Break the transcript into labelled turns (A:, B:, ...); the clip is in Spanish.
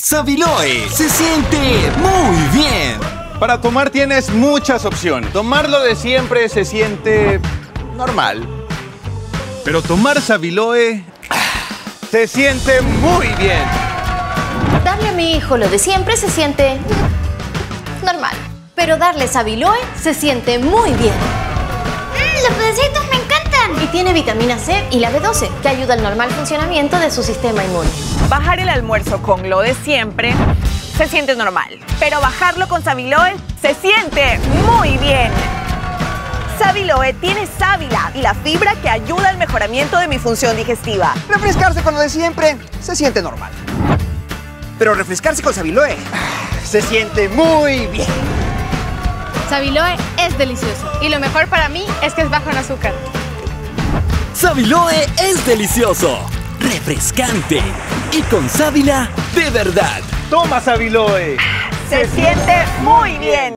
A: Sabiloe se siente muy bien.
B: Para tomar tienes muchas opciones. Tomarlo de siempre se siente normal. Pero tomar Sabiloe se siente muy bien.
C: Darle a mi hijo lo de siempre se siente normal. Pero darle Sabiloe se siente muy bien.
D: Los pedacitos me encantan.
C: Y tiene vitamina C y la B12, que ayuda al normal funcionamiento de su sistema inmune.
E: Bajar el almuerzo con lo de siempre se siente normal. Pero bajarlo con Sabiloe se siente muy bien. Sabiloe tiene sábila y la fibra que ayuda al mejoramiento de mi función digestiva.
F: Refrescarse con lo de siempre se siente normal. Pero refrescarse con Sabiloe se siente muy bien.
G: Sabiloe es delicioso y lo mejor para mí es que es bajo en azúcar.
A: Sabiloe es delicioso, refrescante y con sábila de verdad.
B: Toma Sabiloe.
E: Se siente muy bien.